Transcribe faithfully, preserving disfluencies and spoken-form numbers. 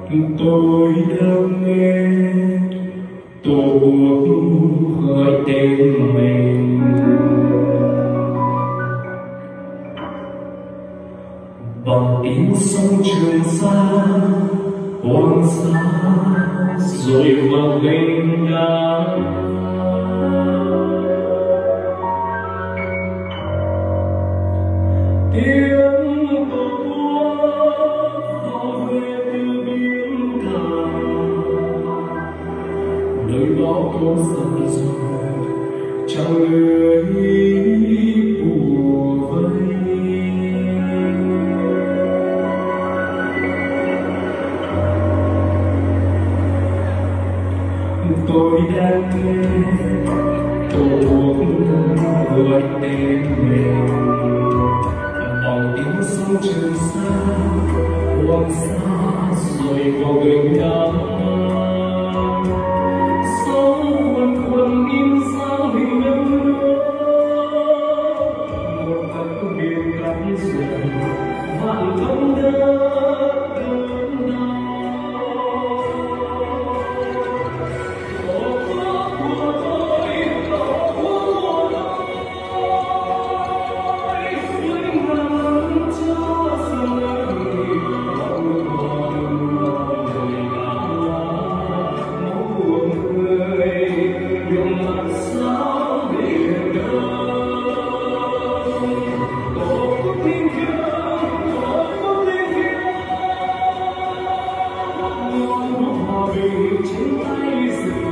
tôi đang nghe tổ quốc gọi tên mình, bằng tiếng sông Trường Sa hoàng sa rồi vào gành đá. Tiếng tổ quốc bảo vệ từ biển cả, nơi bao câu dần rồi trăng lưới bùa vây. Tôi đang nghe tổ quốc gọi tên mình, bằng tiếng sông Trường Sa hoàng sa rồi vào gành đá. Sóng quần quần in dáng hình đất nước, một tận biển cạn dần vạn công đất đớn đau. Trên tay